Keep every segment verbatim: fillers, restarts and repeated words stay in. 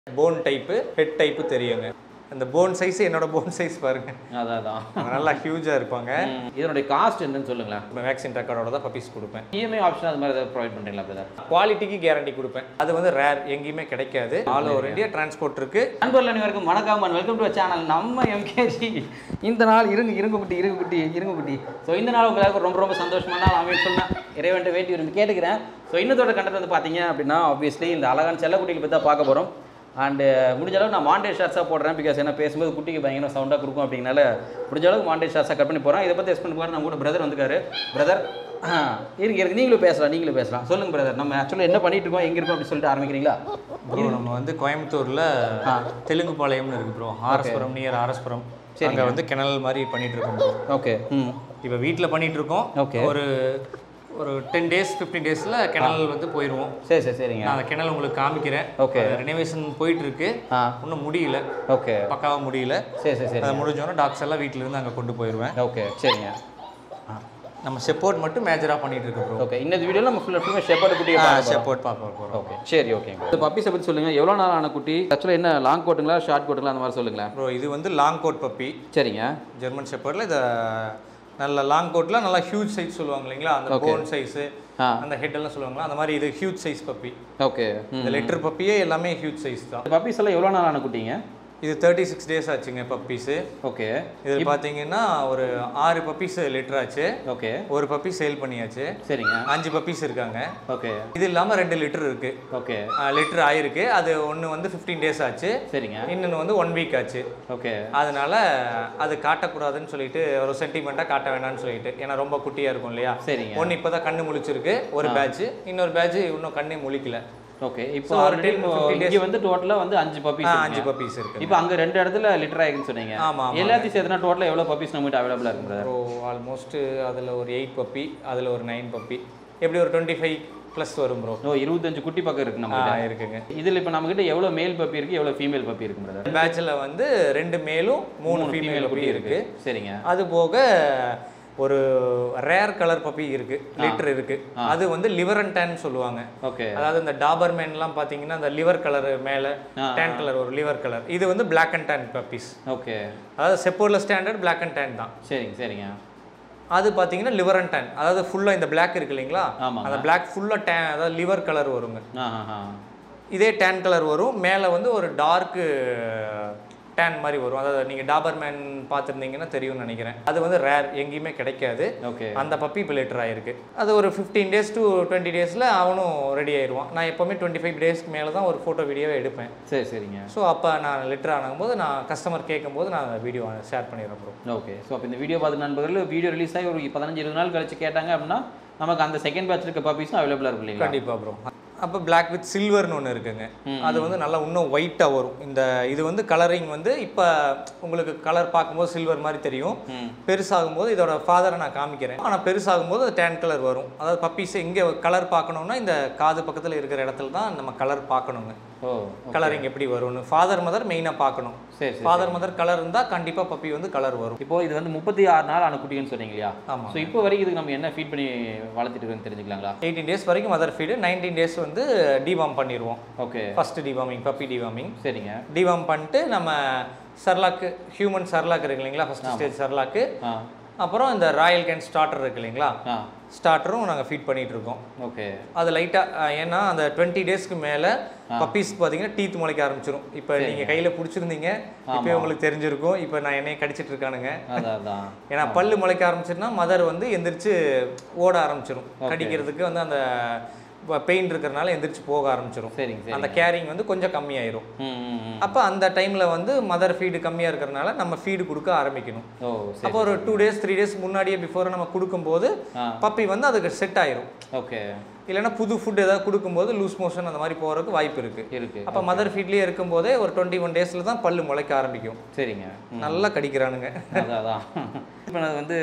Phone type head type தெரியுங்க. அந்த phone size என்னோட போன் சைஸ் பாருங்க. அதான் அதான் நல்லா ஹியூஜாக இருப்பாங்க. இதனுடைய காஸ்ட் என்னன்னு சொல்லுங்களேன். இப்போ வேக்சின் ரெக்கார்டோட தான் பப்பீஸ் கொடுப்பேன். இஎம்ஐ ஆப்ஷன் அது மாதிரி ஏதாவது ப்ரொவைட் பண்ணுறீங்களா பிரதர்? குவாலிட்டிக்கு கேரண்டி கொடுப்பேன். அது வந்து ரேர், எங்கேயுமே கிடைக்காது. ஆல் ஓவர் இந்தியா டிரான்ஸ்போர்ட் இருக்கு. நண்பர்கள் அனைவருக்கும் வணக்கம் அண்ட் வெல்கம் டு சேனல் நம்ம எம்கேஜி. இந்த நாள் இருங்க இருங்க குட்டி இருங்க குட்டி இருங்க குட்டி ஸோ இந்த நாள் உங்களுக்கு ரொம்ப ரொம்ப சந்தோஷமான நாள் அமைச்சு சொன்னேன். இறைவன்ட்டு வேட்டி விரும்பி கேட்டுக்கிறேன். ஸோ இன்னத்தோட கண்டென்ட் வந்து பார்த்தீங்க அப்படின்னா ஆப்வியஸ்லி இந்த அழகான செல்லக்குட்டிகளை பற்றி தான் பார்க்க போகிறோம். அண்டு முடிஞ்ச அளவுக்கு நான் மாண்டேஜ் ஷார்ட்ஸாக போடுறேன். பிகாஸ் என்ன பேசும்போது குட்டிக்கு பயங்கர சவுண்டாக கொடுக்கும் அப்படின்னால முடிஞ்ச அளவுக்கு மாண்டேஜ் ஷார்ட்ஸாக கட் பண்ணி போகிறேன். இதை பற்றி எக்ஸ்பிளைன் போகிறேன். நம்ம கூட பிரதர் வந்துருக்காரு. பிரதர் இருக்கு இருக்கு நீங்களும் பேசலாம் நீங்களும் பேசலாம் சொல்லுங்கள் பிரதர். நம்ம ஆக்சுவலாக என்ன பண்ணிட்டு இருக்கோம், எங்கே இருக்கோம் அப்படின்னு சொல்லிட்டு ஆரம்பிக்கிறீங்களா? ப்ரோ நம்ம வந்து கோயம்புத்தூரில் தெலுங்கு பாளையம்னு இருக்குது ப்ரோ. ஆர்எஸ்புரம் நியர் ஆர்எஸ்புரம். அங்கே வந்து கிணல் மாதிரி பண்ணிட்டு இருக்கோம் ப்ரோ. ஓகே ம் இப்போ வீட்டில் பண்ணிட்டு இருக்கோம். ஓகே ஒரு ஒரு டென் டேஸ் ஃபிஃப்டீன் டேஸில் கிணல் வந்து போயிடுவோம். சரி சரி சரிங்க. நான் அந்த கிணல் உங்களுக்கு காமிக்கிறேன். ஓகே ரெனோவேஷன் போயிட்டு இருக்கு. இன்னும் முடியல. ஓகே பக்காவாக முடியல. சரி சரி சரி அது முடிஞ்சோன்னா டாக்ஸ் எல்லாம் வீட்டில் இருந்து அங்கே கொண்டு போயிடுவேன். ஓகே சரிங்க. நம்ம செப்போர்ட் மட்டும் மேஜராக பண்ணிட்டு இருக்கோம் ப்ரோ. ஓகே இந்த வீடியோவில் நம்ம ஃபுல்லாக ஃபுல்லாக ஷெப்பர்ட் குட்டி செப்போர்ட் பார்க்க போகிறோம். ஓகே சரி ஓகேங்க. இந்த பப்பீஸை பற்றி சொல்லுங்கள். எவ்வளோ நாள் ஆன குட்டி? ஆக்சுவலாக என்ன லாங் கோட்டுங்களா ஷார்ட் கோட்டுங்களா அந்த மாதிரி சொல்லுங்களேன் ப்ரோ. இது வந்து லாங் கோட் பப்பி. சரிங்க. ஜெர்மன் ஷெப்பர்டில் இதை நல்ல லாங் கோட்டில் நல்லா ஹியூஜ் சைஸ் சொல்லுவாங்க இல்லைங்களா, அந்த போன் சைஸு அந்த ஹெட் எல்லாம் சொல்லுவாங்களா, அந்த மாதிரி இது ஹியூஜ் சைஸ் பப்பி. ஓகே இந்த லெட்டர் பப்பியே எல்லாமே ஹியூஜ் சைஸ் தான். பப்பீஸ் எல்லாம் எவ்வளோ நாள் ஆன குட்டிங்க? இது தேர்ட்டி சிக்ஸ் டேஸ் ஆச்சுங்க பப்பீஸு. ஓகே இது பார்த்தீங்கன்னா ஒரு ஆறு பப்பீஸ் லிட்டர் ஆச்சு. ஓகே ஒரு பப்பி சேல் பண்ணியாச்சு. சரிங்க. அஞ்சு பப்பீஸ் இருக்காங்க. ஓகே இது இல்லாமல் ரெண்டு லிட்டர் இருக்கு. ஓகே லிட்டர் ஆயிருக்கு. அது ஒன்று வந்து ஃபிஃப்டீன் டேஸ் ஆச்சு. சரிங்க. இன்னொன்று வந்து ஒன் வீக் ஆச்சு. ஓகே அதனால அது காட்டக்கூடாதுன்னு சொல்லிட்டு ஒரு சென்டிமெண்ட்டாக காட்ட வேணாம்னு சொல்லிட்டு, ஏன்னா ரொம்ப குட்டியாக இருக்கும் இல்லையா. சரிங்க. ஒன்று இப்போ தான் கண்ணு முழிச்சிருக்கு ஒரு பேட்ச், இன்னொரு பேட்ச் இன்னும் கண்ணே முழிக்கல. ஓகே இப்போ ஆல்ரெடி இங்கே வந்து டோட்டலாக வந்து அஞ்சு பப்பீஸ் அஞ்சு பப்பீஸ் இருக்கு. இப்போ அங்கே ரெண்டு இடத்துல லிட்டர் ஆகிருக்குன்னு சொன்னீங்க. ஆமாம். எல்லாத்தையும் சேர்த்துனா டோட்டலாக எவ்வளோ பப்பீஸ் நம்மகிட்ட அவைலபிளாக இருக்கு பிரதர்? ஸோ ஆல்மோஸ்ட் அதில் ஒரு எயிட் பப்பி, அதில் ஒரு நைன் பப்பி, எப்படி ஒரு டுவெண்ட்டி ஃபைவ் ப்ளஸ் வரும் ப்ரோ. ஓ இருபத்தஞ்சு குட்டி பக்கம் இருக்கு நம்ம இருக்குங்க. இதில் இப்போ நம்மகிட்ட எவ்வளோ மேல் பப்பி இருக்குது எவ்வளோ ஃபீமேல் பப்பி இருக்கு பிரதர்? பேட்சில் வந்து ரெண்டு மேலும் மூணு ஃபீமேல் பப்பி இருக்கு. சரிங்க. அது போக ஒரு ரேர் கலர் பப்பி இருக்கு, லிட்டர் இருக்கு. அது வந்து லிவர் அண்ட் டேன் சொல்லுவாங்க. ஓகே அதாவது இந்த டாபர் மேன்லாம் பார்த்தீங்கன்னா அந்த லிவர் கலர் மேலே டேன் கலர் ஒரு லிவர் கலர், இது வந்து black and tan puppies. Okay அதாவது செப்போர்டில் ஸ்டாண்டர்ட் பிளாக் அண்ட் டேன் தான். சரிங்க சரிங்க. அது பார்த்தீங்கன்னா லிவர் அண்ட் டேன், அதாவது ஃபுல்லாக இந்த பிளாக் இருக்கு இல்லைங்களா, அந்த பிளாக் ஃபுல்லாக டேன், அதாவது லிவர் கலர் வருங்க. இதே டேன் கலர் வரும், மேலே வந்து ஒரு டார்க்கு டேன் மாதிரி வரும். அதாவது நீங்கள் டாபர் மேன் பார்த்துருந்தீங்கன்னா தெரியும்னு நினைக்கிறேன். அது வந்து ரேர், எங்கேயுமே கிடைக்காது. ஓகே அந்த பப்பி இப்போ லிட்டர் ஆயிருக்கு. அது ஒரு ஃபிஃப்டீன் டேஸ் டு டுவெண்ட்டி டேஸில் அவனும் ரெடி ஆயிடுவான். நான் எப்போவுமே டுவெண்ட்டி ஃபைவ் டேஸ்க்கு மேலே தான் ஒரு ஃபோட்டோ வீடியோவை எடுப்பேன். சரி சரிங்க. ஸோ அப்போ நான் லிட்டர் ஆகும்போது நான் கஸ்டமர் கேட்கும்போது நான் வீடியோ ஷேர் பண்ணிடுறேன் ப்ரோ. ஓகே ஸோ அப்போ இந்த வீடியோ பார்த்து நண்பர்கள் வீடியோ ரிலீஸ் ஆகி ஒரு பதினஞ்சு இருபது நாள் கழிச்சு கேட்டாங்க அப்படின்னா நமக்கு அந்த செகண்ட் பேட்ச் இருக்க பப்பீஸும் அவைலபிளாக இருக்கும் இல்லைங்களா? கண்டிப்பாக ப்ரோ. அப்போ பிளாக் வித் சில்வர்னு ஒன்று இருக்குங்க. அது வந்து நல்லா இன்னும் ஒயிட்டாக வரும். இந்த இது வந்து கலரிங் வந்து இப்போ உங்களுக்கு கலர் பார்க்கும்போது சில்வர் மாதிரி தெரியும். பெருசாகும்போது இதோட ஃபாதரை நான் காமிக்கிறேன். ஆனால் பெருசாகும்போது அது டேன் கலர் வரும். அதாவது பப்பீஸ் இங்கே கலர் பார்க்கணுன்னா இந்த காது பக்கத்தில் இருக்கிற இடத்துல தான் நம்ம கலர் பார்க்கணுங்க. ஓ கலரிங் எப்படி வரும்னு ஃபாதர் மதர் மெயினாக பார்க்கணும். சரி ஃபாதர் மதர் கலர் இருந்தால் கண்டிப்பாக பப்பி வந்து கலர் வரும். இப்போ இது வந்து முப்பத்தி ஆறு நாள் ஆன குட்டின்னு சொன்னீங்க இல்லையா? ஆமாம். ஸோ இப்போ வரைக்கும் இதுக்கு நம்ம என்ன ஃபீட் பண்ணி வளர்த்துட்டு இருக்கோன்னு தெரிஞ்சுக்கலாங்களா? எயிட்டீன் டேஸ் வரைக்கும் மதர் ஃபீடு, நைன்டீன் டேஸ் வந்து டிவார்ம் பண்ணிடுவோம். Okay first deworming, puppy deworming. சரிங்க. டிவார்ம் பண்ணிட்டு நம்ம சர்லாக்கு, ஹியூமன் சர்லாக் இருக்கு இல்லைங்களா, ஃபர்ஸ்ட் ஸ்டேஜ் சர்லாக்கு. அப்புறம் இந்த ராயல் கேன் ஸ்டார்டர் இருக்கு இல்லைங்களா, ஸ்டார்டரும் நாங்கள் ஃபீட் பண்ணிட்டு இருக்கோம். ஓகே அது லைட்டாக, ஏன்னா அந்த டுவெண்ட்டி டேஸ்க்கு மேலே பப்பீஸ் பார்த்தீங்கன்னா டீத் முளைக்க ஆரம்பிச்சிடும். இப்போ நீங்கள் கையில் பிடிச்சிருந்தீங்க, இப்போ உங்களுக்கு தெரிஞ்சிருக்கும். இப்போ நான் என்னைய கடிச்சிட்டு இருக்கானுங்க. ஏன்னா பல்லு முளைக்க ஆரம்பிச்சிருந்தா மதர் வந்து எந்திரிச்சு ஓட ஆரம்பிச்சிடும். கடிக்கிறதுக்கு வந்து அந்த பெயின் இருக்கிறனால எந்திரிச்சு போக ஆரம்பிச்சிடும். சரிங்க. அந்த கேரிங் வந்து கொஞ்சம் கம்மியாயிரும். அப்போ அந்த டைமில் வந்து மதர் ஃபீடு கம்மியாக இருக்கிறனால நம்ம ஃபீடு கொடுக்க ஆரம்பிக்கணும். அப்போ ஒரு டூ டேஸ் த்ரீ டேஸ் முன்னாடியே பிஃபோர் நம்ம கொடுக்கும்போது பப்பி வந்து அதுக்கு செட் ஆயிரும். ஓகே. இல்லைன்னா புது ஃபுட் ஏதாவது கொடுக்கும்போது லூஸ் மோஷன் அந்த மாதிரி போகிறதுக்கு வாய்ப்பு இருக்கு இருக்கு அப்போ மதர் ஃபீட்லேயே இருக்கும்போதே ஒரு டுவெண்ட்டி ஒன் டேஸில் தான் பல்லு முளைக்க ஆரம்பிக்கும். சரிங்க. நல்லா கடிக்கிறானுங்க. அதான் இப்போ நான் வந்து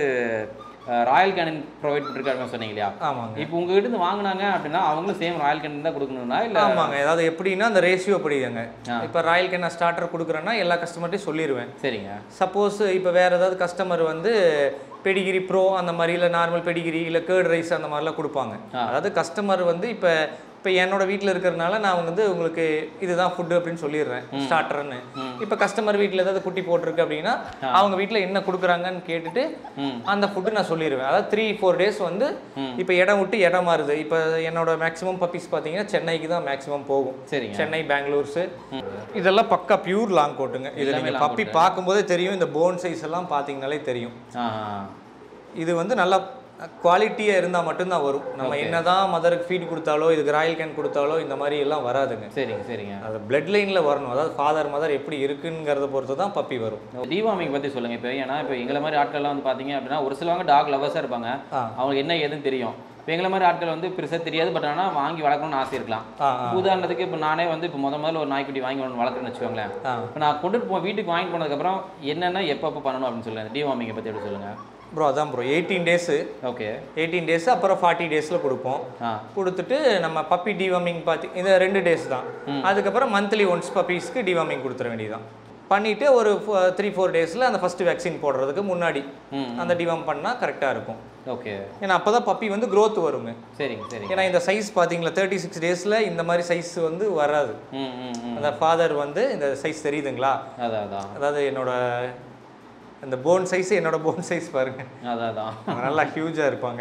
ராயல் கேனின் ப்ரொவைட் பண்ணிருக்காருன்னு சொன்னீங்க இல்லையா? ஆமாங்க. இப்போ உங்ககிட்ட இருந்து வாங்கினாங்க அப்படின்னா அவங்களும் சேம் ராயல் கேன் தான் கொடுக்கணும்னா இல்லை? ஆமாங்க. ஏதாவது எப்படின்னா அந்த ரேஷியோ படிங்க. இப்போ ராயல் கேன் ஸ்டார்டர் கொடுக்குறேன்னா எல்லா கஸ்டமர்ட்டையும் சொல்லிடுவேன். சரிங்க. சப்போஸ் இப்போ வேறு ஏதாவது கஸ்டமர் வந்து பெடிகிரி ப்ரோ அந்த மாதிரி இல்லை நார்மல் பெடிகிரி இல்லை கேர்ட் ரைஸ் அந்த மாதிரிலாம் கொடுப்பாங்க. அதாவது கஸ்டமர் வந்து இப்போ இப்போ என்னோட வீட்டில் இருக்கிறதுனால நான் வந்து உங்களுக்கு இதுதான் ஃபுட்டு அப்படின்னு சொல்லிடுறேன் ஸ்டார்டர்னு. இப்போ கஸ்டமர் வீட்டில் ஏதாவது குட்டி போட்டிருக்கு அப்படின்னா அவங்க வீட்டில் என்ன கொடுக்குறாங்கன்னு கேட்டுட்டு அந்த ஃபுட்டு நான் சொல்லிடுவேன். அதாவது த்ரீ ஃபோர் டேஸ் வந்து இப்போ இடம் விட்டு இடம் மாறுது. இப்போ என்னோட மேக்ஸிமம் பப்பீஸ் பார்த்தீங்கன்னா சென்னைக்கு தான் மேக்ஸிமம் போகும். சரி, சென்னை, பெங்களூர்ஸு இதெல்லாம் பக்கா பியூர் லாங் கோட்டுங்க. இது நீங்கள் பப்பி பார்க்கும்போதே தெரியும். இந்த போன் சைஸ் எல்லாம் பார்த்தீங்கனாலே தெரியும். இது வந்து நல்லா குவாலிட்டியாக இருந்தால் மட்டும்தான் வரும். நம்ம என்னதான் மதருக்கு ஃபீட் கொடுத்தாலோ இதுக்கு ராயல் கேன் கொடுத்தாலோ இந்த மாதிரி எல்லாம் வராதுங்க. சரிங்க சரிங்க. அது பிளட் லைனில் வரணும். அதாவது ஃபாதர் மதர் எப்படி இருக்குங்கிறத பொறுத்து தான் பப்பி வரும். டிவார்மிங் பற்றி சொல்லுங்கள். இப்போ ஏன்னா இப்போ எங்களை மாதிரி ஆட்கள்லாம் வந்து பார்த்தீங்க அப்படின்னா ஒரு சிலவங்க டாக் லவர்ஸாக இருப்பாங்க. அவங்களுக்கு என்ன ஏதுன்னு தெரியும். இப்போ எங்களை மாதிரி ஆட்கள் வந்து பெருசாக தெரியாது. பட் ஆனால் வாங்கி வளர்க்கணும்னு ஆசை இருக்கலாம். உதாரணத்துக்கு இப்போ நானே வந்து இப்போ முத முதல்ல ஒரு நாய்க்குட்டி வாங்கி ஒன்று வளர்க்குறேன்னு வச்சுக்கோங்களேன். இப்போ நான் கொண்டுட்டு போ வீட்டுக்கு வாங்கி போனதுக்கப்புறம் என்னென்ன எப்பப்போ பண்ணணும் அப்படின்னு சொல்லுங்கள். டிவார்மிங்கை பற்றி எப்படி சொல்லுங்கள் ப்ரோ? அதான் bro eighteen days. Okay, eighteen days அப்புறம் ஃபார்ட்டி டேஸில் கொடுப்போம். கொடுத்துட்டு நம்ம பப்பி டிவார்மிங் பார்த்து இந்த ரெண்டு டேஸ் தான். அதுக்கப்புறம் மந்த்லி ஒன்ஸ் பப்பீஸ்க்கு டிவார்மிங் கொடுத்துட வேண்டியதான். பண்ணிவிட்டு ஒரு த்ரீ ஃபோர் டேஸில் அந்த ஃபஸ்ட்டு வேக்சின் போடுறதுக்கு முன்னாடி அந்த டிவார்ம் பண்ணால் கரெக்டாக இருக்கும். ஓகே, ஏன்னா அப்போ தான் பப்பி வந்து க்ரோத் வருங்க. சரிங்க சரி. ஏன்னா இந்த சைஸ் பார்த்தீங்களா தேர்ட்டி சிக்ஸ் டேஸில் இந்த மாதிரி சைஸ் வந்து வராது. அந்த ஃபாதர் வந்து இந்த சைஸ் தெரியுதுங்களா? அதான் அதாவது என்னோட அந்த போன் சைஸ் என்னோட போன் சைஸ் பாருங்க. அதான் நல்லா ஹியூஜாக இருப்பாங்க.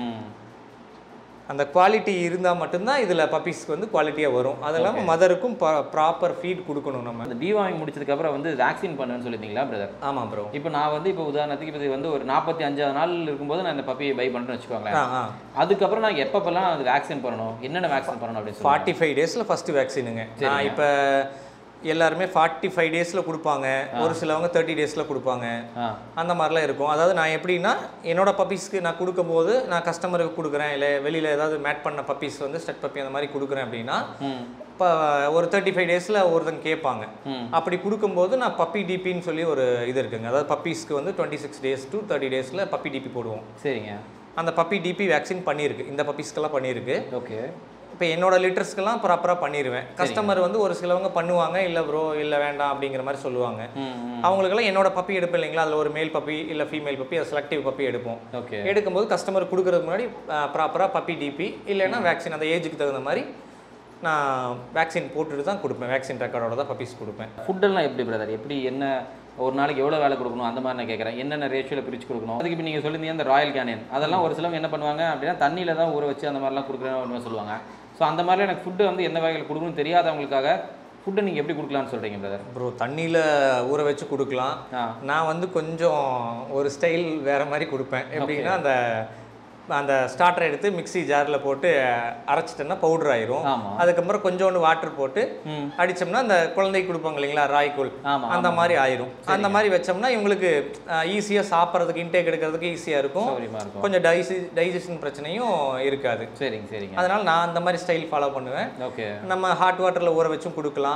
அந்த குவாலிட்டி இருந்தால் மட்டும்தான் இதில் பப்பீஸ்க்கு வந்து குவாலிட்டியாக வரும். அது இல்லாமல் மதருக்கும் ப்ராப்பர் ஃபீட் கொடுக்கணும். நம்ம அந்த டிவார்மிங் முடிச்சதுக்கப்புறம் வந்து வேக்சின் பண்ணுன்னு சொல்லியிருந்தீங்களா பிரதர்? ஆமாம் ப்ரோ. இப்போ நான் வந்து இப்போ உதாரணத்துக்கு இப்போ வந்து ஒரு நாற்பத்தி அஞ்சாவது நாள் இருக்கும்போது நான் இந்த பப்பியை பை பண்ணுறேன்னு வச்சுக்கோங்களேன். அதுக்கப்புறம் நான் எப்பப்பெல்லாம் அது வேக்சின் பண்ணணும், என்னென்ன வேக்சின் பண்ணணும் அப்படின்னு ஃபார்ட்டி ஃபைவ் டேஸில் ஃபஸ்ட்டு வேக்சினுங்க. நான் இப்போ எல்லாருமே ஃபார்ட்டி ஃபைவ் டேஸில் கொடுப்பாங்க, ஒரு சிலவங்க தேர்ட்டி டேஸில் கொடுப்பாங்க. அந்த மாதிரிலாம் இருக்கும். அதாவது நான் எப்படின்னா என்னோட பப்பீஸ்க்கு நான் கொடுக்கும்போது நான் கஸ்டமருக்கு கொடுக்குறேன், இல்லை வெளியில் ஏதாவது மேட் பண்ண பப்பீஸ் வந்து ஸ்டட் பப்பி அந்த மாதிரி கொடுக்குறேன் அப்படின்னா இப்போ ஒரு தேர்ட்டி ஃபைவ் டேஸில் ஒருத்தங்க கேட்பாங்க. அப்படி கொடுக்கும்போது நான் பப்பி டிபின்னு சொல்லி ஒரு இது இருக்குங்க. அதாவது பப்பீஸ்க்கு வந்து twenty six days to thirty டேஸில் பப்பி டிபி போடுவோம். சரிங்க. அந்த பப்பி டிபி வேக்சின் பண்ணியிருக்கு, இந்த பப்பீஸ்க்கெல்லாம் பண்ணியிருக்கு. ஓகே. இப்போ என்னோட லிட்டர்ஸ்க்கெல்லாம் ப்ராப்பராக பண்ணிடுவேன். கஸ்டமர் வந்து ஒரு சிலவங்க பண்ணுவாங்க, இல்லை ப்ரோ இல்லை வேண்டாம் அப்படிங்கிற மாதிரி சொல்லுவாங்க. அவங்களுக்கெல்லாம் என்னோட பப்பி எடுப்பேன் இல்லைங்களா, அதில் ஒரு மேல் பப்பி இல்லை ஃபீமேல் பப்பி, அது செலக்டிவ் பப்பி எடுப்போம். ஓகே. எடுக்கும்போது கஸ்டமர் கொடுக்குறதுக்கு முன்னாடி ப்ராப்பராக பப்பி டிபி இல்லைன்னா வேக்சின் அந்த ஏஜுக்கு தகுந்த மாதிரி நான் வேக்சின் போட்டுட்டு தான் கொடுப்பேன். வேக்சின் ரெக்கார்டோட தான் பப்பீஸ் கொடுப்பேன். ஃபுட்டெல்லாம் எப்படி பிரதர், எப்படி என்ன ஒரு நாளைக்கு எவ்வளோ வேலை கொடுக்கணும் அந்த மாதிரி நான் கேட்குறேன். என்னென்ன ரேஷியோவில் பிரித்து கொடுக்கணும். அதுக்கு இப்போ நீங்கள் சொல்லியிருந்தீங்க அந்த ராயல் கேனியன், அதெல்லாம் ஒரு சிலவங்க என்ன பண்ணுவாங்க அப்படின்னா தண்ணியில் தான் ஊற வச்சு அந்த மாதிரிலாம் கொடுக்குறேன்னு சொல்லுவாங்க. ஸோ அந்த மாதிரிலாம் எனக்கு ஃபுட்டு வந்து எந்த வகையில் கொடுக்கணும்னு தெரியாதவங்களுக்காக ஃபுட்டை நீங்கள் எப்படி கொடுக்கலான்னு சொல்கிறீங்க பிரதர்? ப்ரோ தண்ணியில் ஊற வச்சு கொடுக்கலாம். நான் வந்து கொஞ்சம் ஒரு ஸ்டைல் வேறு மாதிரி கொடுப்பேன். எப்படின்னா அந்த அந்த ஸ்டார்டரை எடுத்து மிக்சி ஜாரில் போட்டு அரைச்சிட்டோன்னா பவுடர் ஆயிரும். அதுக்கப்புறம் கொஞ்சோண்டு வாட்டர் போட்டு அடித்தோம்னா அந்த குழந்தைக்கு கொடுப்பாங்க இல்லைங்களா ராய்கூல், அந்த மாதிரி ஆயிரும். அந்த மாதிரி வச்சோம்னா இவங்களுக்கு ஈஸியாக சாப்பிட்றதுக்கு இன்டேக் எடுக்கிறதுக்கு ஈஸியாக இருக்கும். கொஞ்சம் டைசி டைஜஷன் பிரச்சனையும் இருக்காது. சரிங்க சரிங்க. அதனால் நான் அந்த மாதிரி ஸ்டைல் ஃபாலோ பண்ணுவேன். ஓகே. நம்ம ஹாட் வாட்டரில் ஊற வச்சும் கொடுக்கலாம்.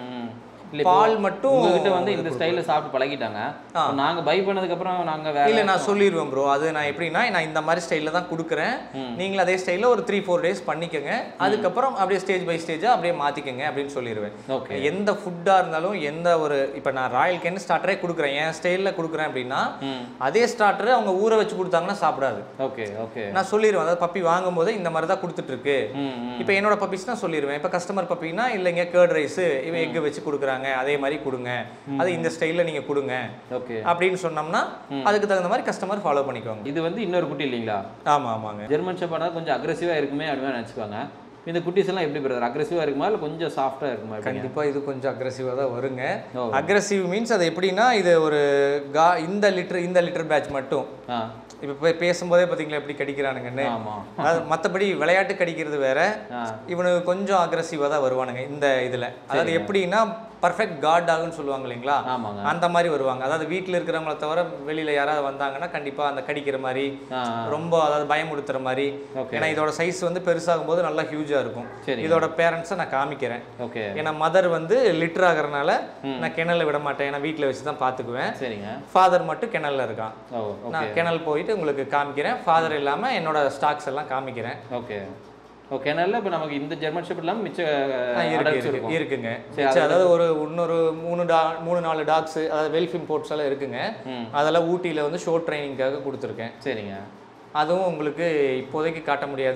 பால் மட்டும் உங்ககிட்ட வந்து இந்த ஸ்டைலில் சாப்பிட்டு பழகிட்டாங்க. நாங்கள் பை பண்ணதுக்கப்புறம் நாங்கள் வேற இல்லை நான் சொல்லிடுவேன் ப்ரோ. அது நான் எப்படின்னா நான் இந்த மாதிரி ஸ்டைலில் தான் கொடுக்குறேன். நீங்களும் அதே ஸ்டைலில் ஒரு த்ரீ ஃபோர் டேஸ் பண்ணிக்கோங்க. அதுக்கப்புறம் அப்படியே ஸ்டேஜ் பை ஸ்டேஜாக அப்படியே மாற்றிக்கங்க அப்படின்னு சொல்லிடுவேன். ஓகே. எந்த ஃபுட்டாக இருந்தாலும் எந்த ஒரு இப்போ நான் ராயல் கேன் ஸ்டார்டரே கொடுக்குறேன், என் ஸ்டைலில் கொடுக்குறேன் அப்படின்னா அதே ஸ்டார்டரை அவங்க ஊற வச்சு கொடுத்தாங்கன்னா சாப்பிடாது. Okay okay. நான் சொல்லிடுவேன். அதாவது பப்பி வாங்கும் போது இந்த மாதிரி தான் கொடுத்துட்ருக்கு. இப்போ என்னோட பப்பீஸ் தான் சொல்லிடுவேன். இப்போ கஸ்டமர் பப்பின்னா இல்லைங்க கேர்ட் ரைஸு இவன் எக்கு வச்சு கொடுக்குறாங்க, அதே மாதிரி கொடுங்க, அது இந்த ஸ்டைலில் நீங்கள் கொடுங்க ஓகே அப்படின்னு சொன்னோம்னா அதுக்கு தகுந்த மாதிரி கஸ்டமர் ஃபாலோ பண்ணிக்குவாங்க. இது வந்து இன்னொரு குட்டி இல்லைங்களா? ஆமாம் ஆமாங்க. ஜெர்மன் ஷெப்பர்ட் கொஞ்சம் அக்ரெசிவாக இருக்குமே அப்படின்னு நினச்சிக்குவாங்க. இந்த குட்டீஸ் எல்லாம் எப்படி பிரதர், அக்ரெசிவாக இருக்குமா இல்லை கொஞ்சம் சாஃப்டாக இருக்குமா? கண்டிப்பாக இது கொஞ்சம் அக்ரெசிவாக தான் வருங்க. அக்ரெசிவ் மீன்ஸ் அது எப்படின்னா இது ஒரு கா இந்த லிட்டர் இந்த லிட்டர் பேட்ச் மட்டும் இப்போ போய் பேசும்போதே பார்த்தீங்களா எப்படி கடிக்கிறானுங்கன்னு. அது மற்றபடி விளையாட்டு கடிக்கிறது வேற, இவனுக்கு கொஞ்சம் அக்ரெசிவாக தான் வருவானுங்க இந்த இதில். அதாவது எப்படின்னா பர்ஃபெக்ட் காட் டாக்னு சொல்லுவாங்க இல்லைங்களா, அந்த மாதிரி வருவாங்க. அதாவது வீட்டில் இருக்கிறவங்கள தவிர வெளியில் யாராவது வந்தாங்கன்னா கண்டிப்பாக அந்த கடிக்கிற மாதிரி ரொம்ப அதாவது பயமுடுத்துற மாதிரி. ஏன்னா இதோட சைஸ் வந்து பெருசாகும் போது நல்லா ஹியூஜாக இருக்கும். இதோட பேரண்ட்ஸை நான் காமிக்கிறேன். ஓகே. ஏன்னா மதர் வந்து லிட்டர் ஆகிறனால நான் கிணல்ல விட மாட்டேன், ஏன்னா வீட்டில் வச்சு தான் பார்த்துக்குவேன். சரிங்க. ஃபாதர் மட்டும் கிணல்ல இருக்கான். நான் கிணல் போயிட்டு உங்களுக்கு காமிக்கிறேன். ஃபாதர் இல்லாமல் என்னோட ஸ்டாக்ஸ் எல்லாம் காமிக்கிறேன். Okay okay. நல்ல இப்போ நமக்கு இந்த ஜெர்மன் ஷெப்பர்ட் இல்லாமல் மிச்சம் இருக்குங்க. அதாவது ஒரு இன்னொரு மூணு டா மூணு நாலு டாக்ஸ் அதாவது வெல்ஃப் இம்போர்ட்ஸ் எல்லாம் இருக்குங்க. அதெல்லாம் ஊட்டியில் வந்து ஷோ ட்ரைனிங்காக கொடுத்துருக்கேன். சரிங்க. அதுவும் உங்களுக்கு இப்போதைக்கு காட்ட முடியாது.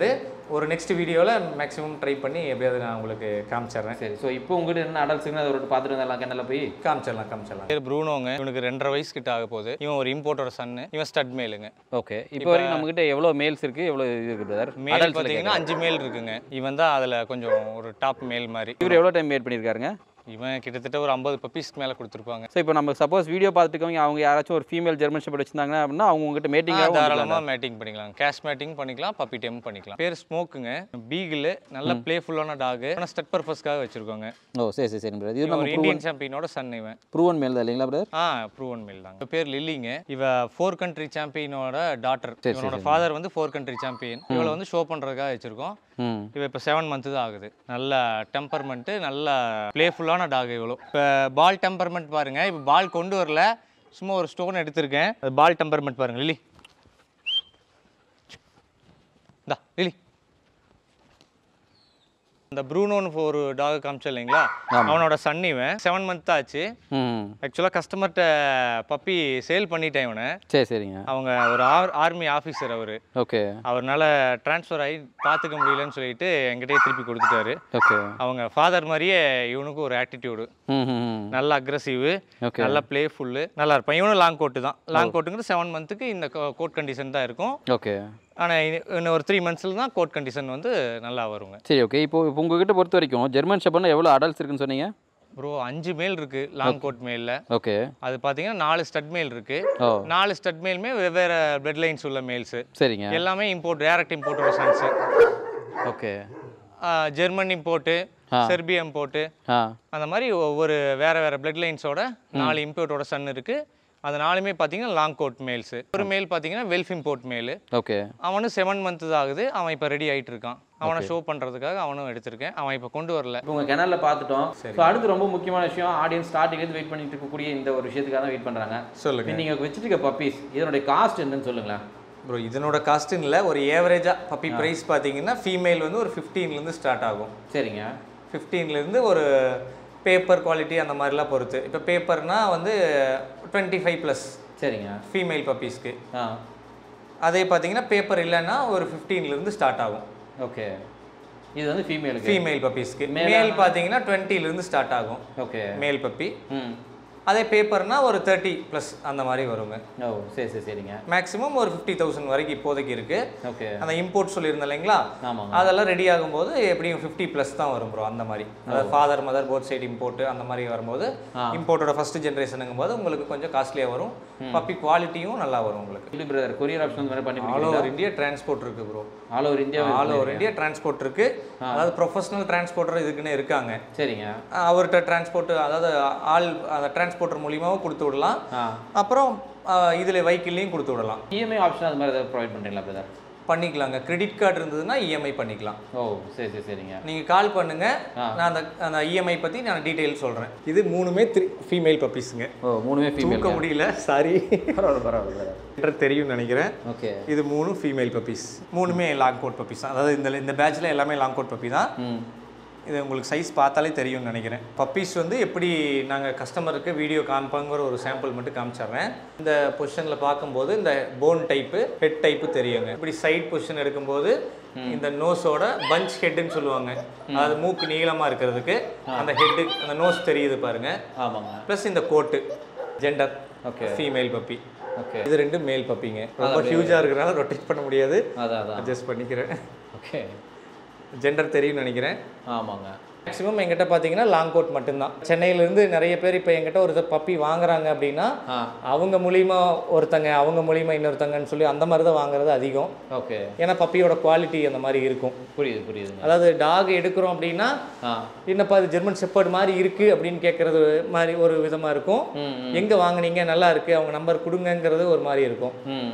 ஒரு நெக்ஸ்ட் வீடியோவில் மேக்ஸிமம் ட்ரை பண்ணி எப்படியாவது நான் உங்களுக்கு காமிச்சிடுறேன். சரி, ஸோ இப்போ உங்கள்கிட்ட என்ன அடல்ட்ஸுங்க அதை ஒரு பார்த்துட்டு வந்தாலும் கண்ணில் போய் காமிச்சிடலாம் காமிச்சிடலாம் பேர் ப்ரூனோங்க. இவனுக்கு ரெண்டரை வயசு கிட்ட ஆக போகுது. இவன் ஒரு இம்போர்ட்டோட சன்னு. இவன் ஸ்டட் மேலுங்க. ஓகே, இப்போ வரைக்கும் நம்மகிட்ட எவ்வளோ மேல்ஸ் இருக்குது, எவ்வளோ இது இருக்குது பிரதர்? மேல் பார்த்தீங்கன்னா அஞ்சு மேல் இருக்குங்க. இவன் தான் அதில் கொஞ்சம் ஒரு டாப் மேல் மாதிரி. இவர் எவ்வளோ டைம் மேட் பண்ணியிருக்காருங்க? இவன் கிட்டத்தட்ட ஒரு ஐம்பது பப்பீஸ்க்கு மேலே கொடுத்துருப்பாங்க. ஸோ இப்போ நம்ம சப்போஸ் வீடியோ பார்த்துட்டு அவங்க யாராச்சும் ஒரு ஃபீமேல் ஜெர்மன் ஷெப்பர்ட் வச்சிருந்தாங்க அப்படின்னா அவங்க உங்ககிட்ட மேட்டிங் தாராளமாக மேட்டிங் பண்ணிக்கலாம். கேஷ் மேட்டிங் பண்ணிக்கலாம், பப்பி டைம் பண்ணிக்கலாம். பேர் ஸ்மோக்குங்க. பீகிள், நல்ல பிளேஃபுல்லான டாக். ஆனால் ஸ்டட் பர்பஸ்க்காக வச்சிருக்கோங்க. ஓ சரி சரி சரி பிரதர். இது நம்ம இந்தியன் சாம்பியனோட சன். இவன் ப்ரூவன் மேல் தான் இல்லைங்களா பிரதர்? ஆ ப்ரூவன் மேல் தாங்க. பேர் லில்லிங்க. இவ ஃபோர் கண்ட்ரி சாம்பியனோட டாட்டர். இவனோட ஃபாதர் வந்து ஃபோர் கண்ட்ரி சாம்பியன். இவளை வந்து ஷோ பண்ணுறதுக்காக வச்சிருக்கோம். இவ இப்போ செவன் மந்த்து தான் ஆகுது. நல்ல டெம்பர்மெண்ட்டு, நல்ல பிளேஃபுல்லான டாக். இவ்வளோ இப்போ பால் டெம்பர்மெண்ட் பாருங்க. இப்போ பால் கொண்டு வரல, சும்மா ஒரு ஸ்டோன் எடுத்திருக்கேன். அது பால் டெம்பர்மெண்ட் பாருங்க. லிலி இந்தா லிலி. இந்த ப்ரூனோன்னு ஒரு டாக் காமிச்சா இல்லைங்களா, அவனோட சன். இவன் செவன் மந்த் ஆச்சு. ஆக்சுவலாக கஸ்டமர்கிட்ட பப்பி சேல் பண்ணிட்டேன் இவனை. சரி சரிங்க. அவங்க ஒரு ஆர்மி ஆஃபீஸர் அவர். ஓகே. அவர்னால டிரான்ஸ்ஃபர் ஆகி பார்த்துக்க முடியலன்னு சொல்லிட்டு என்கிட்டயே திருப்பி கொடுத்துட்டாரு. ஓகே. அவங்க ஃபாதர் மாதிரியே இவனுக்கும் ஒரு ஆட்டிடியூடு, நல்ல அக்ரெசிவ், நல்ல பிளேஃபுல்லு, நல்லா இருப்பான். இவனும் லாங் கோட்டு தான். லாங் கோட்டுங்கிறது செவன் மந்த்துக்கு இந்த கோட் கண்டிஷன் தான் இருக்கும். ஓகே. ஆனால் இன்னும் ஒரு த்ரீ மந்த்ஸில் தான் கோட் கண்டிஷன் வந்து நல்லா வருங்க. சரி ஓகே. இப்போ இப்போ உங்ககிட்ட பொறுத்த வரைக்கும் ஜெர்மன் ஷெப்பர்ட்னா எவ்வளோ அடல்ட்ஸ் இருக்குன்னு சொன்னீங்க? ப்ரோ அஞ்சு மேல் இருக்கு லாங் கோட் மேலில். ஓகே. அது பார்த்தீங்கன்னா நாலு ஸ்டட் மேல் இருக்கு. நாலு ஸ்டட் மேலுமே வெவ்வேறு பிளட் லைன்ஸ் உள்ள மேல்ஸு. சரிங்க. எல்லாமே இம்போர்ட், டேரக்ட் இம்போர்ட்டோட sons. Okay. German import, Serbia import, அந்த மாதிரி ஒவ்வொரு வேறு வேறு பிளட் லைன்ஸோட நாலு இம்போர்ட்டோட சன் இருக்குது. அது நாலுமே பார்த்தீங்கன்னா லாங் கோட் மேல்ஸு. ஒரு மேல் பார்த்தீங்கன்னா வெல்ஃப் இம்போர்ட் மேலு. ஓகே. அவனும் செவன் மந்த் தான் ஆகுது. அவன் இப்போ ரெடி ஆகிட்டு இருக்கான். அவனை ஷோ பண்ணுறதுக்காக அவனும் எடுத்திருக்கேன். அவன் இப்போ கொண்டு வரல. இப்போ உங்கள் கிணறுல பார்த்துட்டோம். ஸோ அடுத்து ரொம்ப முக்கியமான விஷயம், ஆடியன்ஸ் ஸ்டார்டிங்லேருந்து வெயிட் பண்ணிட்டு இருக்கக்கூடிய இந்த ஒரு விஷயத்துக்காக தான் வெயிட் பண்ணுறாங்க. சொல்லுங்கள், நீங்கள் வச்சுருக்க பப்பீஸ் இதனுடைய காஸ்ட் என்னன்னு சொல்லுங்களேன். ப்ரோ இதனோட காஸ்ட்டுன்னு இல்லை, ஒரு ஏவரேஜாக பப்பி ப்ரைஸ் பார்த்தீங்கன்னா ஃபீமேல் வந்து ஒரு ஃபிஃப்டீன்லேருந்து ஸ்டார்ட் ஆகும். சரிங்க. ஃபிஃப்டீன்லேருந்து ஒரு பேப்பர் குவாலிட்டி அந்த மாதிரிலாம் பொறுத்து. இப்போ பேப்பர்னால் வந்து டுவெண்ட்டி ஃபைவ் ப்ளஸ். சரிங்க. ஃபீமேல் பப்பீஸ்க்கு. ஆ அதே பார்த்தீங்கன்னா பேப்பர் இல்லைன்னா ஒரு ஃபிஃப்டீன்லேருந்து ஸ்டார்ட் ஆகும். ஓகே. இது வந்து ஃபீமேல் ஃபீமேல் பப்பீஸ்க்கு. மேல் பார்த்தீங்கன்னா டுவெண்ட்டிலேருந்து ஸ்டார்ட் ஆகும். ஓகே. Male puppy. ம் அதே பேப்பர்னா ஒரு தேர்ட்டி ப்ளஸ் அந்த மாதிரி வருங்க. ஓ சரி சரி சரிங்க. மேக்ஸிமம் ஒரு ஃபிஃப்டி தௌசண்ட் வரைக்கும் இப்போதைக்கு இருக்குது. ஓகே. அந்த இம்போர்ட் சொல்லியிருந்தேன் இல்லைங்களா, ஆமாம், அதெல்லாம் ரெடி ஆகும்போது எப்படியும் ஃபிஃப்டி ப்ளஸ் தான் வரும் ப்ரோ. அந்த மாதிரி அதாவது father mother both side import அந்த மாதிரி வரும்போது இம்போர்ட்டோட ஃபஸ்ட்டு ஜென்ரேஷனுங்கும் போது உங்களுக்கு கொஞ்சம் காஸ்ட்லியாக வரும். பப்பி குவாலிட்டியும் நல்லா வரும் உங்களுக்கு. இல்லை பிரதர், கொரியர் ஆப்ஷன் மாதிரி பண்ணி ஆல் ஓவர் இந்தியா டிரான்ஸ்போர்ட் இருக்குது bro. All over India all over India transport இருக்குது. அதாவது ப்ரொஃபஷனல் டிரான்ஸ்போர்ட்டர் இதுக்குன்னு இருக்காங்க. சரிங்க. அவர்கிட்ட டிரான்ஸ்போர்ட், அதாவது ஆல் அந்த டிரான்ஸ்போர்ட்டர் மூலியமாகவும் கொடுத்து விடலாம். அப்புறம் இதில் வெஹிக்கிள்லையும் கொடுத்து விடலாம். இஎம்ஐ ஆப்ஷன் அது மாதிரி ஏதாவது ப்ரொவைட் பண்ணுறீங்களா பிரதர்? பண்ணிக்கலாங்க. கிரெடிட் கார்டு இருந்ததுன்னா இஎம்ஐ பண்ணிக்கலாம். ஓ சரி சரி சரிங்க. நீங்கள் கால் பண்ணுங்கள், நான் அந்த அந்த இஎம்ஐ பற்றி நான் டீட்டெயில் சொல்கிறேன். இது மூணுமே த்ரீ ஃபீமேல் பப்பீஸுங்க. ஓ மூணுமே ஃபீமேல். தூக்க முடியல, சாரி. பரவாயில்ல பரவாயில்ல தெரியும்னு நினைக்கிறேன். ஓகே. இது மூணு ஃபீமேல் பப்பீஸ். மூணுமே லாங் கோட் பப்பீஸ் தான். அதாவது இந்த இந்த பேட்சில் எல்லாமே லாங் கோட் பப்பி தான். இது உங்களுக்கு சைஸ் பார்த்தாலே தெரியும்னு நினைக்கிறேன். பப்பீஸ் வந்து எப்படி நாங்கள் கஸ்டமருக்கு வீடியோ காமிப்பாங்கிற ஒரு சாம்பிள் மட்டும் காமிச்சிடுறேன். இந்த பொசிஷனில் பார்க்கும்போது இந்த போன் டைப்பு, ஹெட் டைப்பு தெரியுங்க. இப்படி சைட் பொசிஷன் எடுக்கும்போது இந்த நோஸோட பஞ்ச் ஹெட்டுன்னு சொல்லுவாங்க. அதாவது மூக்கு நீளமாக இருக்கிறதுக்கு அந்த ஹெட்டு, அந்த நோஸ் தெரியுது பாருங்க. ஆமாங்க. ப்ளஸ் இந்த coat gender. Okay. Female puppy. Okay. இது ரெண்டு மேல் பப்பிங்க. ரொம்ப ஹியூஜாக இருக்கிறனால ரொட்டேட் பண்ண முடியாது, அதான் அட்ஜஸ்ட் பண்ணிக்கிறேன். ஓகே. ஜெண்டர் தெரியும்னு நினைக்கிறேன். ஆமாங்க. மேக்ஸிமம் எங்கிட்ட பார்த்தீங்கன்னா லாங் கோட் மட்டும்தான். சென்னையிலேருந்து நிறைய பேர் இப்போ எங்கிட்ட ஒரு பப்பி வாங்குறாங்க அப்படின்னா அவங்க மூலிமா ஒருத்தங்க, அவங்க மூலிமா இன்னொருத்தங்கன்னு சொல்லி அந்த மாதிரி தான் வாங்குறது அதிகம். ஓகே. ஏன்னா பப்பியோட குவாலிட்டி அந்த மாதிரி இருக்கும். புரியுது புரியுது. அதாவது டாக் எடுக்கிறோம் அப்படின்னா என்னப்பா அது ஜெர்மன் ஷெப்பர்ட் மாதிரி இருக்குது அப்படின்னு கேட்குறது மாதிரி ஒரு விதமாக இருக்கும். எங்கே வாங்கினீங்க, நல்லா இருக்குது, அவங்க நம்பர் கொடுங்கங்கிறது ஒரு மாதிரி இருக்கும்.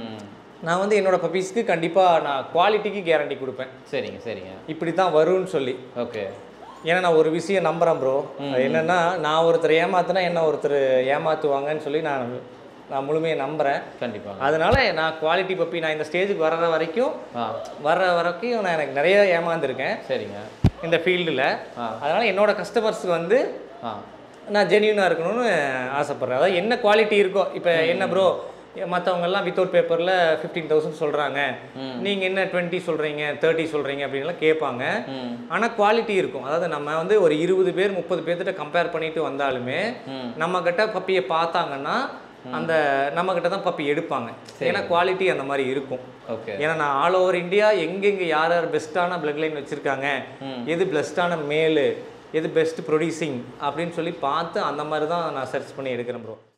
நான் வந்து என்னோட பப்பீஸ்க்கு கண்டிப்பாக நான் குவாலிட்டிக்கு கேரண்டி கொடுப்பேன். சரிங்க சரிங்க. இப்படி தான் வரும்னு சொல்லி. ஓகே. ஏன்னா நான் ஒரு விஷயம் நம்புகிறேன் ப்ரோ. என்னென்னா நான் ஒருத்தர் ஏமாத்தினா என்ன ஒருத்தர் ஏமாற்றுவாங்கன்னு சொல்லி நான் நான் முழுமையை நம்புகிறேன். கண்டிப்பாக. அதனால நான் குவாலிட்டி பப்பி நான் இந்த ஸ்டேஜுக்கு வர்ற வரைக்கும் வர்ற வரைக்கும் நான் எனக்கு நிறைய ஏமாந்துருக்கேன். சரிங்க. இந்த ஃபீல்டில். அதனால் என்னோடய கஸ்டமர்ஸுக்கு வந்து நான் ஜென்யூனாக இருக்கணும்னு ஆசைப்பட்றேன். அதாவது என்ன குவாலிட்டி இருக்கோ, இப்போ என்ன ப்ரோ மற்றவங்கெல்லாம் வித்தவுட் பேப்பரில் ஃபிஃப்டீன் தௌசண்ட் சொல்கிறாங்க, நீங்கள் என்ன டுவெண்ட்டி சொல்கிறீங்க தேர்ட்டி சொல்கிறீங்க அப்படின்லாம் கேட்பாங்க. ஆனால் குவாலிட்டி இருக்கும். அதாவது நம்ம வந்து ஒரு இருபது பேர் முப்பது பேர்த்திட்ட கம்பேர் பண்ணிட்டு வந்தாலுமே நம்மக்கிட்ட பப்பியை பார்த்தாங்கன்னா அந்த நம்மக்கிட்ட தான் பப்பி எடுப்பாங்க. ஏன்னா குவாலிட்டி அந்த மாதிரி இருக்கும். ஓகே. ஏன்னா நான் ஆல் ஓவர் இந்தியா எங்கெங்கே யார் யார் பெஸ்ட்டான பிளட் லைன் வச்சுருக்காங்க, எது பெஸ்ட்டான மேலு, எது பெஸ்ட் ப்ரொடியூசிங் அப்படின்னு சொல்லி பார்த்து அந்த மாதிரி தான் நான் சர்ச் பண்ணி எடுக்கிறேன் ப்ரோ.